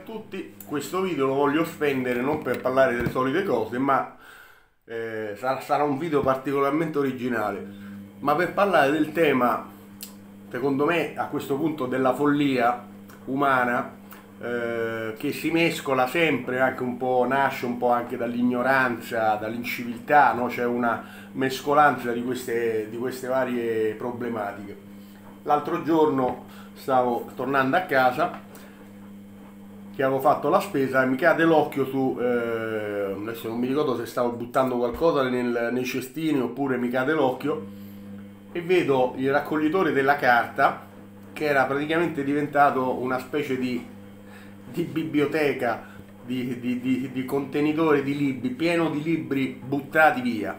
tutti, questo video lo voglio spendere non per parlare delle solite cose, ma sarà un video particolarmente originale, ma per parlare del tema, secondo me a questo punto, della follia umana, che si mescola sempre, anche un po', nasce un po' anche dall'ignoranza, dall'inciviltà, no? C'è una mescolanza di queste varie problematiche. L'altro giorno stavo tornando a casa, che avevo fatto la spesa, e mi cade l'occhio su, adesso non mi ricordo se stavo buttando qualcosa nei cestini oppure mi cade l'occhio e vedo il raccoglitore della carta, che era praticamente diventato una specie di biblioteca, di contenitore di libri, pieno di libri buttati via.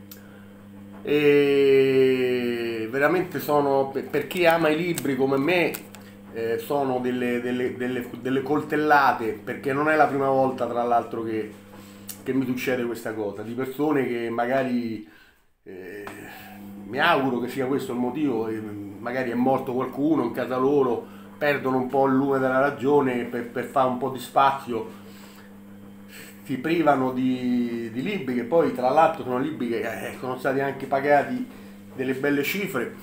E veramente sono, per chi ama i libri come me, sono delle coltellate, perché non è la prima volta, tra l'altro, che mi succede questa cosa, di persone che magari, mi auguro che sia questo il motivo, magari è morto qualcuno in casa loro, perdono un po' il lume della ragione per fare un po' di spazio, si privano di libri che poi tra l'altro sono libri che sono stati anche pagati delle belle cifre,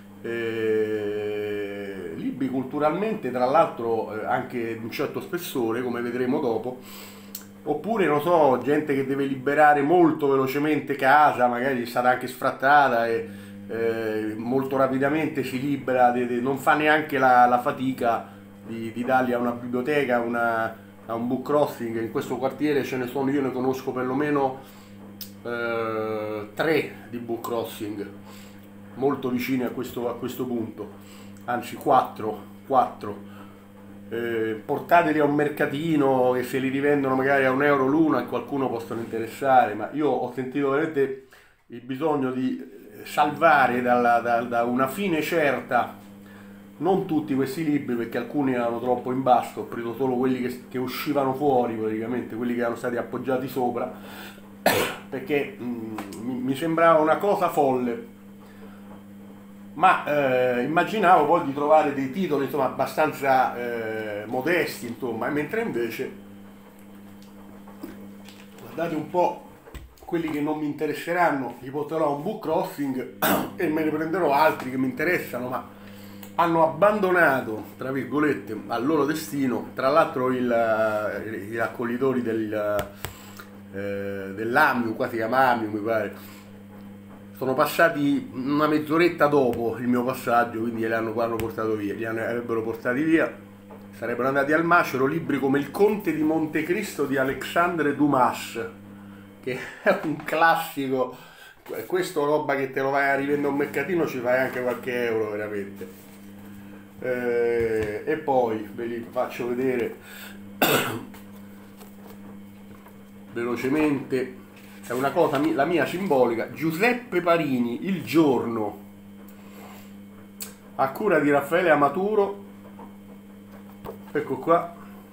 libri culturalmente tra l'altro anche di un certo spessore, come vedremo dopo, oppure non so, gente che deve liberare molto velocemente casa, magari è stata anche sfrattata e molto rapidamente si libera, non fa neanche la fatica di darli a una biblioteca, a un book crossing. In questo quartiere ce ne sono, io ne conosco perlomeno tre di book crossing molto vicini a questo punto, anzi quattro. Portateli a un mercatino che se li rivendono magari a €1 l'uno, e qualcuno possono interessare, ma io ho sentito veramente il bisogno di salvare da una fine certa non tutti questi libri, perché alcuni erano troppo in basso, ho preso solo quelli che uscivano fuori, praticamente quelli che erano stati appoggiati sopra, perché mi sembrava una cosa folle, ma immaginavo poi di trovare dei titoli, insomma, abbastanza modesti, insomma, mentre invece, guardate un po', quelli che non mi interesseranno li porterò a un book crossing e me ne prenderò altri che mi interessano, ma hanno abbandonato, tra virgolette, al loro destino. Tra l'altro i raccoglitori dell'Amium, qua si chiama Amium mi pare, sono passati una mezz'oretta dopo il mio passaggio, quindi hanno portato via, avrebbero portati via, sarebbero andati al macero libri come Il Conte di Montecristo di Alexandre Dumas, che è un classico. Questo roba che te lo vai a rivendere a un mercatino, ci fai anche qualche euro veramente. E poi ve li faccio vedere velocemente, è una cosa la mia simbolica: Giuseppe Parini, Il giorno, a cura di Raffaele Amaturo. Ecco qua,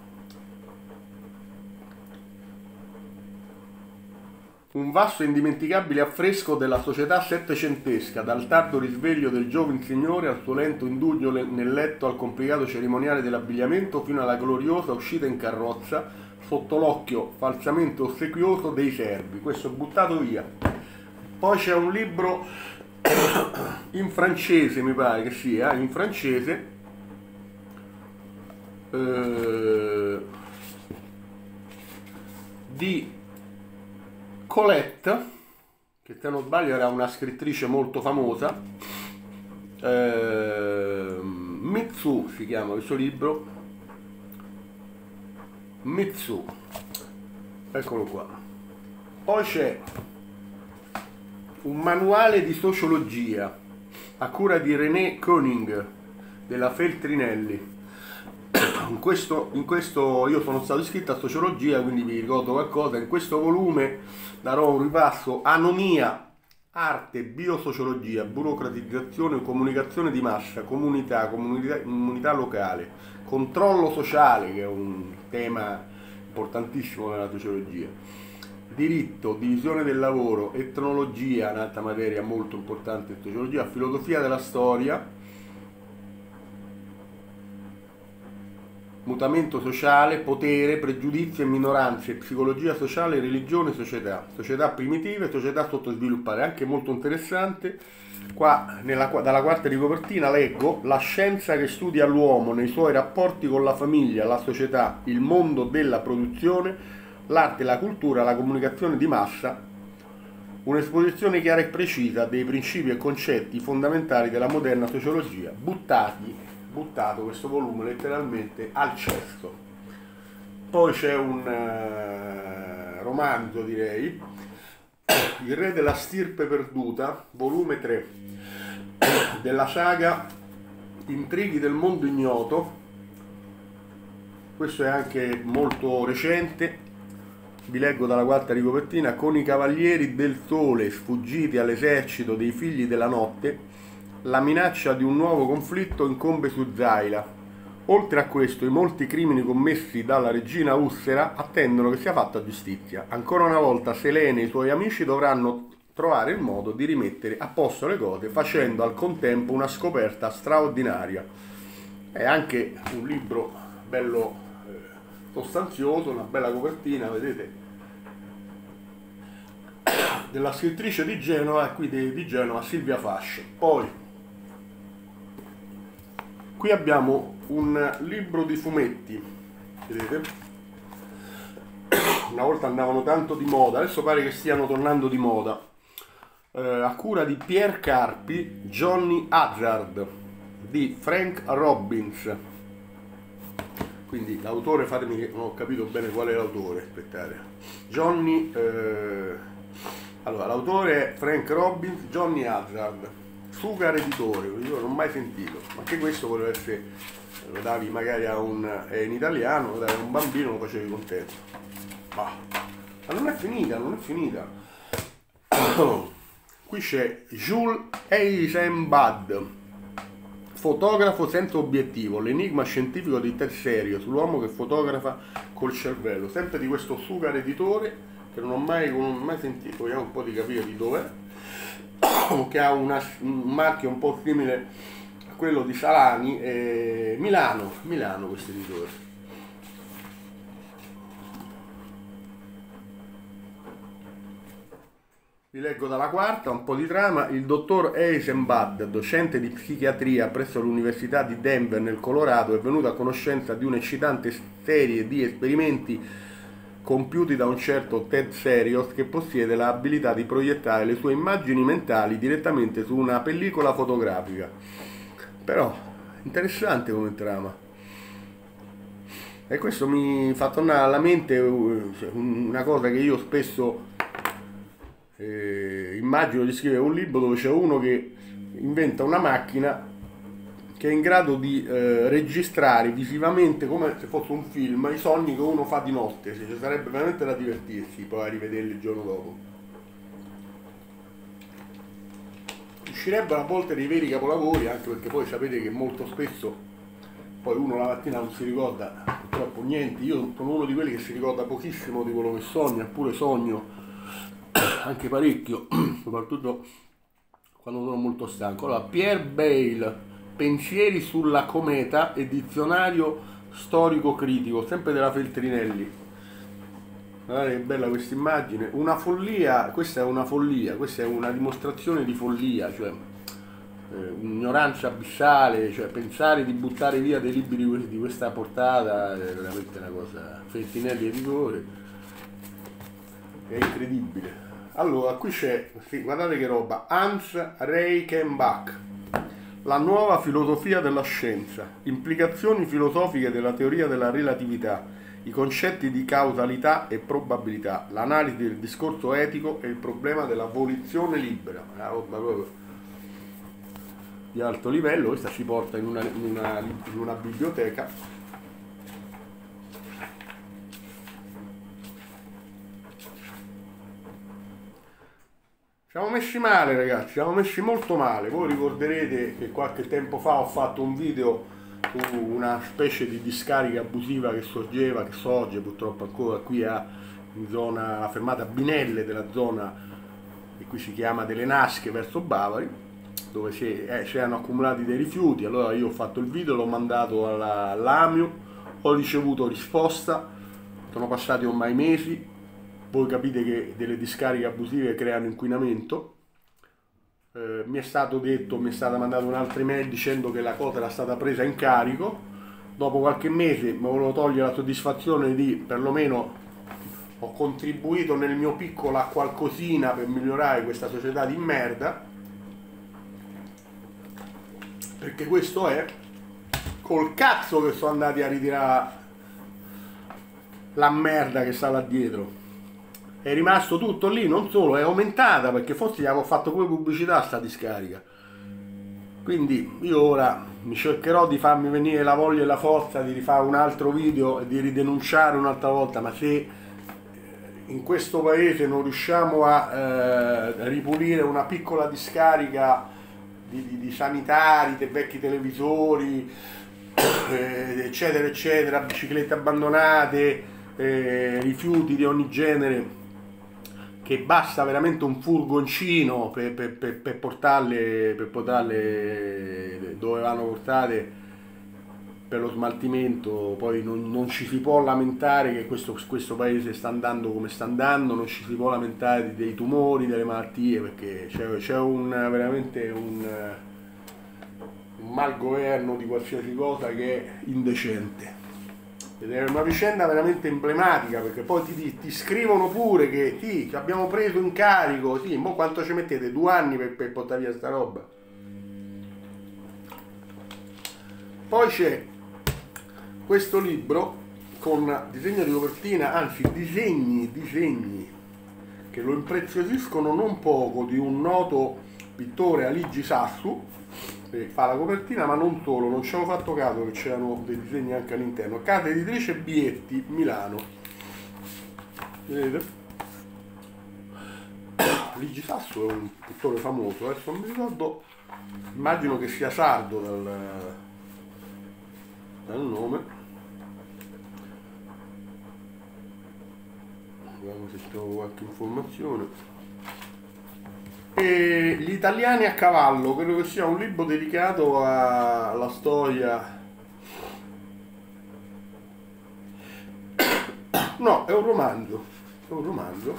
un vasto e indimenticabile affresco della società settecentesca, dal tardo risveglio del giovane signore al suo lento indugio nel letto, al complicato cerimoniale dell'abbigliamento, fino alla gloriosa uscita in carrozza sotto l'occhio falsamente ossequioso dei servi. Questo è buttato via. Poi c'è un libro in francese, mi pare che sia, in francese, di Colette, che se non sbaglio era una scrittrice molto famosa. Mitsu si chiama questo libro, Mitsu, eccolo qua. Poi c'è un manuale di sociologia a cura di René Koenig della Feltrinelli. In questo io sono stato iscritto a sociologia, quindi vi ricordo qualcosa. In questo volume darò un ripasso: anomia, arte, biosociologia, burocratizzazione, comunicazione di massa, comunità locale, controllo sociale, che è un tema importantissimo nella sociologia, diritto, divisione del lavoro, etnologia, un'altra materia molto importante in sociologia, filosofia della storia, mutamento sociale, potere, pregiudizio e minoranze, psicologia sociale, religione, società primitive, società sottosviluppate, anche molto interessante. Qua dalla quarta di copertina leggo: la scienza che studia l'uomo nei suoi rapporti con la famiglia, la società, il mondo della produzione, l'arte, la cultura, la comunicazione di massa. Un'esposizione chiara e precisa dei principi e concetti fondamentali della moderna sociologia, buttato questo volume letteralmente al cesto. Poi c'è un romanzo, direi, Il re della stirpe perduta, volume 3, della saga Intrighi del mondo ignoto. Questo è anche molto recente. Vi leggo dalla quarta di copertina: con i cavalieri del sole sfuggiti all'esercito dei figli della notte, la minaccia di un nuovo conflitto incombe su Zaila. Oltre a questo, i molti crimini commessi dalla regina Ussera attendono che sia fatta giustizia. Ancora una volta Selene e i suoi amici dovranno trovare il modo di rimettere a posto le cose, facendo al contempo una scoperta straordinaria. È anche un libro bello sostanzioso, una bella copertina, vedete, della scrittrice di Genova, qui di Genova, Silvia Fasce. Poi qui abbiamo un libro di fumetti, vedete, una volta andavano tanto di moda, adesso pare che stiano tornando di moda, a cura di Pierre Carpi, Johnny Hazard di Frank Robbins. Quindi l'autore, fatemi che non ho capito bene qual è l'autore, aspettate. Allora, l'autore è Frank Robbins, Johnny Hazard, Sugar Editore, io non ho mai sentito, ma anche questo voleva essere, lo davi magari è in italiano, lo davi a un bambino, lo facevi contento. Ma non è finita, non è finita. Qui c'è Jules Eisenbad, fotografo senza obiettivo, l'enigma scientifico di Ted Serio sull'uomo che fotografa col cervello, sempre di questo Sugar Editore che non ho mai sentito, vediamo un po' di capire di dov'è, che ha un marchio un po' simile a quello di Salani, Milano questo editore. Vi leggo dalla quarta, un po' di trama. Il dottor Eisenbad, docente di psichiatria presso l'Università di Denver nel Colorado, è venuto a conoscenza di un'eccitante serie di esperimenti compiuti da un certo Ted Serios che possiede l'abilità di proiettare le sue immagini mentali direttamente su una pellicola fotografica. Però, interessante come trama. E questo mi fa tornare alla mente una cosa che io spesso immagino di scrivere un libro dove c'è uno che inventa una macchina che è in grado di registrare visivamente, come se fosse un film, i sogni che uno fa di notte. Ci sarebbe veramente da divertirsi poi a rivederli il giorno dopo. Uscirebbero a volte dei veri capolavori, anche perché poi sapete che molto spesso poi uno la mattina non si ricorda purtroppo niente. Io sono uno di quelli che si ricorda pochissimo di quello che sogna, eppure sogno anche parecchio, soprattutto quando sono molto stanco. Allora, Pierre Bayle, Pensieri sulla cometa e dizionario storico-critico, sempre della Feltrinelli. Guardate che bella questa immagine, una follia, questa è una follia, questa è una dimostrazione di follia, cioè un'ignoranza abissale, cioè pensare di buttare via dei libri di questa portata è veramente una cosa. Feltrinelli editore, è incredibile. Allora, qui c'è, guardate che roba, Hans Reichenbach, la nuova filosofia della scienza, implicazioni filosofiche della teoria della relatività, i concetti di causalità e probabilità, l'analisi del discorso etico e il problema della volizione libera. Una roba proprio di alto livello. Questa ci porta in una biblioteca. Siamo messi male, ragazzi, siamo messi molto male. Voi ricorderete che qualche tempo fa ho fatto un video su una specie di discarica abusiva che sorge purtroppo ancora qui in zona, fermata Binelle della zona che qui si chiama delle Nasche verso Bari, dove si erano accumulati dei rifiuti. Allora io ho fatto il video, l'ho mandato all'AMIU, ho ricevuto risposta, sono passati ormai mesi, voi capite che delle discariche abusive creano inquinamento. Mi è stato detto, mi è stata mandata un'altra email dicendo che la cosa era stata presa in carico. Dopo qualche mese mi volevo togliere la soddisfazione di perlomeno ho contribuito nel mio piccolo a qualcosina per migliorare questa società di merda, perché questo è col cazzo che sono andati a ritirare la merda che sta là dietro. È rimasto tutto lì, non solo, è aumentata perché forse gli avevo fatto pure pubblicità a sta discarica. Quindi io ora mi cercherò di farmi venire la voglia e la forza di rifare un altro video e di ridenunciare un'altra volta, ma se in questo paese non riusciamo a ripulire una piccola discarica di sanitari, dei vecchi televisori, eccetera eccetera, biciclette abbandonate, rifiuti di ogni genere, che basta veramente un furgoncino per portarle dove vanno portate per lo smaltimento. Poi non ci si può lamentare che questo paese sta andando come sta andando, non ci si può lamentare dei tumori, delle malattie, perché c'è veramente un malgoverno di qualsiasi cosa che è indecente. Ed è una vicenda veramente emblematica, perché poi ti scrivono pure che sì, ci abbiamo preso in carico, sì, mo quanto ci mettete? 2 anni per portare via sta roba? Poi c'è questo libro con disegno di copertina, anzi disegni che lo impreziosiscono non poco, di un noto pittore, Aligi Sassu, che fa la copertina, ma non solo, non ci avevo fatto caso che c'erano dei disegni anche all'interno. Casa editrice Bietti, Milano. Vedete? Aligi Sassu è un pittore famoso, adesso non mi ricordo, immagino che sia sardo dal nome. Vediamo se trovo qualche informazione. E Gli italiani a cavallo, credo che sia un libro dedicato alla storia. No, è un romanzo. È un romanzo.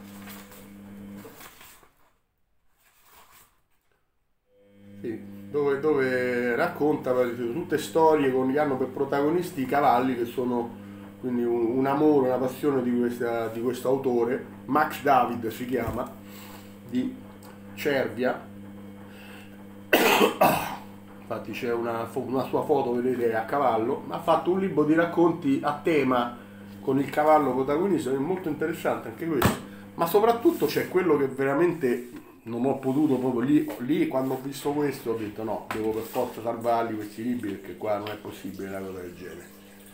Sì, dove racconta tutte storie che hanno per protagonisti i cavalli, che sono quindi un amore, una passione di questo autore. Max David si chiama, di Cervia. Infatti c'è una sua foto, vedete, a cavallo. Ha fatto un libro di racconti a tema con il cavallo protagonista, è molto interessante anche questo, ma soprattutto c'è quello che veramente non ho potuto proprio lì quando ho visto questo ho detto no, devo per forza salvarli questi libri, perché qua non è possibile una cosa del genere.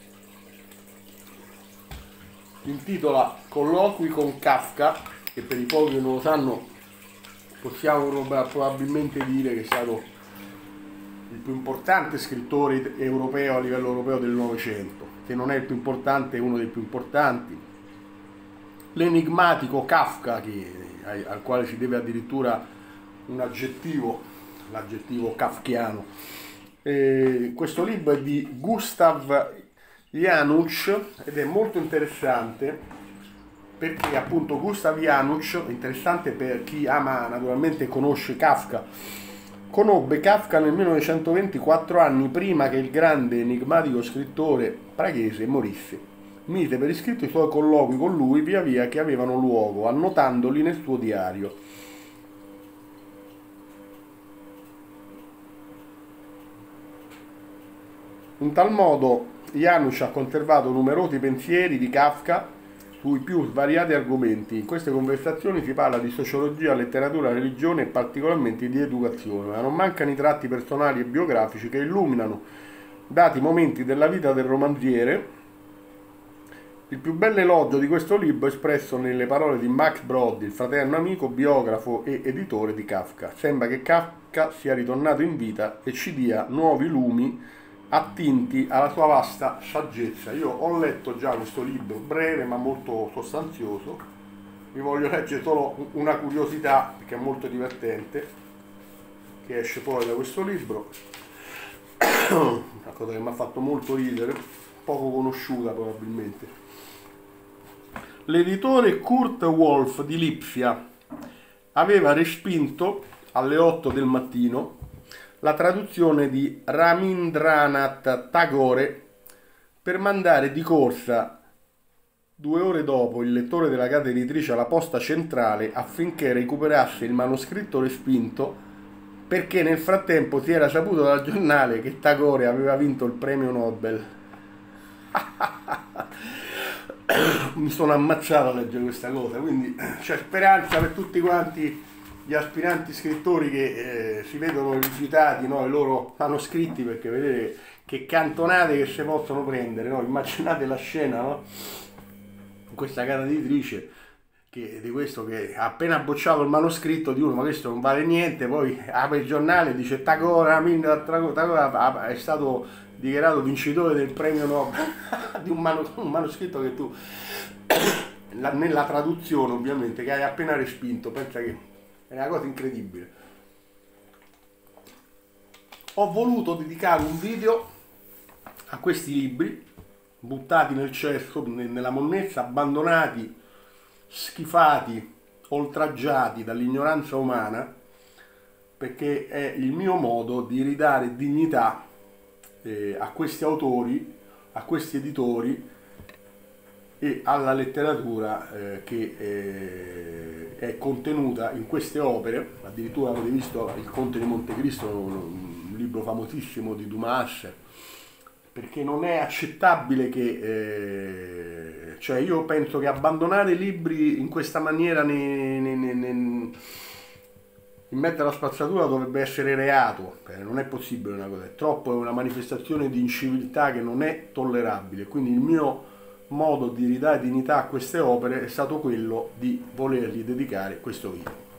Si intitola Colloqui con Kafka, che per i pochi che non lo sanno possiamo probabilmente dire che è stato il più importante scrittore europeo a livello europeo del Novecento. Se non è il più importante, è uno dei più importanti. L'enigmatico Kafka, al quale si deve addirittura un aggettivo, l'aggettivo kafkiano. Questo libro è di Gustav Janusz ed è molto interessante, perché appunto Gustav Janusz è interessante per chi ama naturalmente e conosce Kafka. Conobbe Kafka nel 1920, 4 anni prima che il grande enigmatico scrittore praghese morisse. Mise per iscritto i suoi colloqui con lui via via che avevano luogo, annotandoli nel suo diario. In tal modo Janusz ha conservato numerosi pensieri di Kafka sui più svariati argomenti. In queste conversazioni si parla di sociologia, letteratura, religione e particolarmente di educazione, ma non mancano i tratti personali e biografici che illuminano dati momenti della vita del romanziere. Il più bello elogio di questo libro è espresso nelle parole di Max Brod, il fraterno amico, biografo e editore di Kafka. Sembra che Kafka sia ritornato in vita e ci dia nuovi lumi attinti alla sua vasta saggezza. Io ho letto già questo libro, breve ma molto sostanzioso. Vi voglio leggere solo una curiosità, perché è molto divertente, che esce poi da questo libro. Una cosa che mi ha fatto molto ridere. poco conosciuta probabilmente. L'editore Kurt Wolf di Lipsia aveva respinto alle 8 del mattino la traduzione di Rabindranath Tagore per mandare di corsa 2 ore dopo il lettore della casa editrice alla posta centrale affinché recuperasse il manoscritto respinto, perché nel frattempo si era saputo dal giornale che Tagore aveva vinto il premio Nobel. Mi sono ammazzato a leggere questa cosa, quindi c'è speranza per tutti quanti gli aspiranti scrittori che si vedono rifiutati, no, i loro manoscritti, perché vedete che cantonate che si possono prendere, no? Immaginate la scena, no? Questa casa editrice che, di questo che ha appena bocciato il manoscritto di uno, ma questo non vale niente, poi apre il giornale e dice Tagore è stato dichiarato vincitore del premio Nobel di un manoscritto che tu nella traduzione ovviamente che hai appena respinto. Pensa che è una cosa incredibile. Ho voluto dedicare un video a questi libri buttati nel cesso, nella monnezza, abbandonati, schifati, oltraggiati dall'ignoranza umana, perché è il mio modo di ridare dignità a questi autori, a questi editori e alla letteratura che è contenuta in queste opere. Addirittura avete visto Il Conte di Montecristo, un libro famosissimo di Dumas, perché non è accettabile che cioè io penso che abbandonare libri in questa maniera in mezzo alla spazzatura dovrebbe essere reato. Non è possibile una cosa, è troppo, è una manifestazione di inciviltà che non è tollerabile. Quindi il mio modo di ridare dignità a queste opere è stato quello di volergli dedicare questo video.